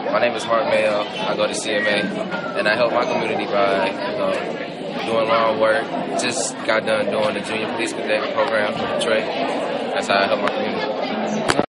My name is Mayo. I go to CMA, and I help my community by doing lawn work. Just got done doing the Junior Police Cadet program in Detroit. That's how I help my community.